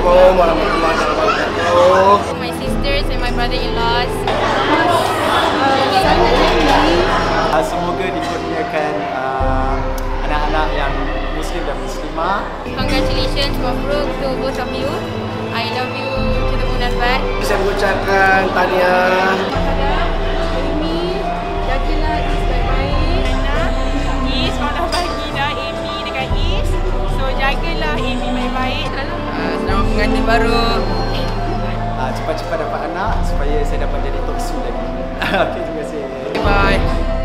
Assalamualaikum warahmatullahi wabarakatuh. My sisters and my brother-in-laws. Semoga dikurniakan anak-anak yang Muslim dan Muslimah. Congratulations, Mabruk to both of you. I love you to the moon and back. Saya mengucapkan tahniah. Amy, jagilah Is baik-baik. Is kalau bagi dah Amy dengan Is, so jagalah Amy baik-baik. Selamat pengantin baru. Cepat-cepat dapat anak supaya saya dapat jadi toksu lagi. Okey, terima kasih. Bye.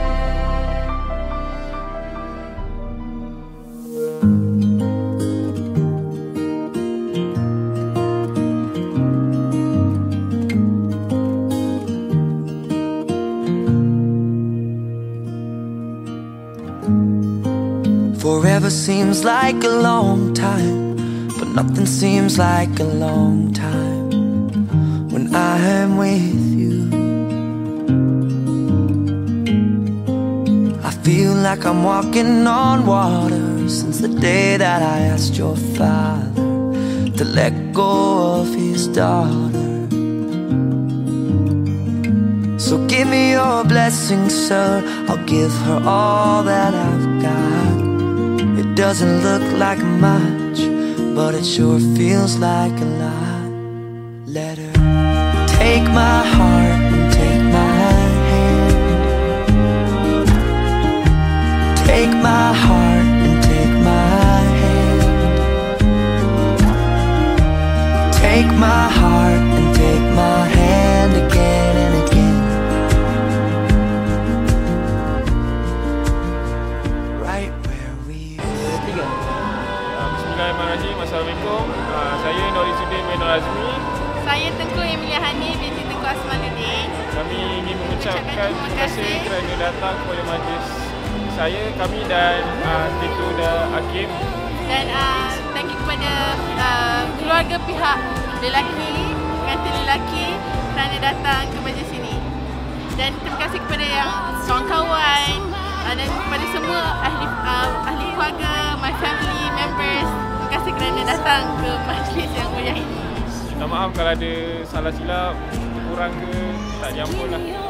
Forever seems like a long time, but nothing seems like a long time when I am with you. I feel like I'm walking on water since the day that I asked your father to let go of his daughter. So give me your blessing, sir. I'll give her all that I've got. It doesn't look like much, but it sure feels like a lot. Let her take my heart and take my hand. Take my heart and take my hand. Take my heart and take my hand again and again. Right where we Bismillahirrahmanirrahim. Assalamualaikum. Saya Norizuddin bin Azmi. Saya Tengku Emilia Hani binti Tengku Asmanuddin. Kami ingin mengucapkan terima kasih kerana datang kepada majlis saya, kami dan Tituda Hakim. Dan thank you kepada keluarga pihak lelaki, pengantin lelaki kerana datang ke majlis ini. Dan terima kasih kepada yang kawan-kawan dan kepada semua ahli keluarga, my family members. Terima kasih kerana datang ke majlis yang mulia ini. Minta maaf kalau ada salah silap, kurang ke, tak diampun lah.